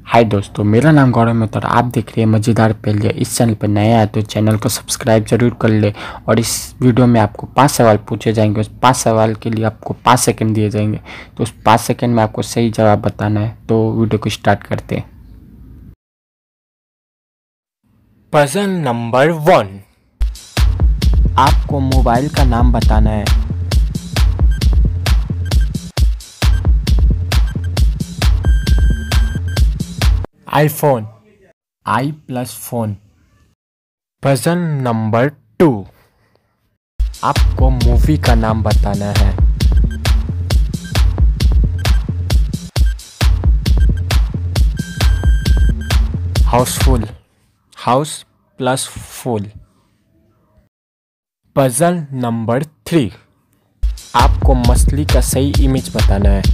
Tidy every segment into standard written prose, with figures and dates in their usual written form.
हाय दोस्तों, मेरा नाम गौरव है और आप देख रहे हैं मज़ेदार पहेलियाँ। इस चैनल पर नया है तो चैनल को सब्सक्राइब जरूर कर ले। और इस वीडियो में आपको 5 सवाल पूछे जाएंगे। उस 5 सवाल के लिए आपको 5 सेकंड दिए जाएंगे। तो उस 5 सेकंड में आपको सही जवाब बताना है। तो वीडियो को स्टार्ट करते हैं। Puzzle number 1। आपको मोबाइल का नाम बताना है। IPhone. I plus phone. Puzzle number 2। आपको मूवी का नाम बताना है। Housefull. House plus full. Puzzle number 3। आपको मछली का सही इमेज बताना है।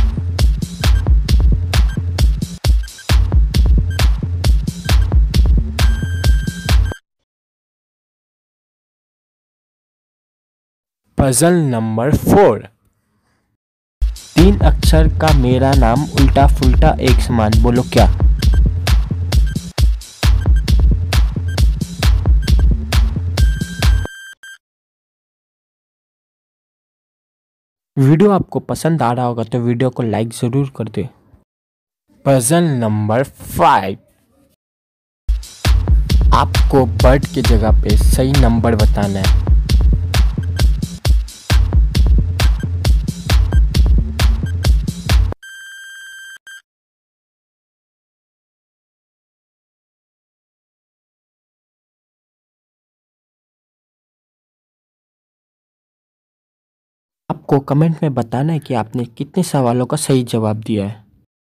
Puzzle number 4। 3 अक्षर का मेरा नाम उल्टा फुल्टा एक समान, बोलो क्या। वीडियो आपको पसंद आ रहा होगा तो वीडियो को लाइक ज़रूर कर दे। Puzzle number 5। आपको बर्ड की जगह पे सही नंबर बताना है। आपको कमेंट में बताना है कि आपने कितने सवालों का सही जवाब दिया है।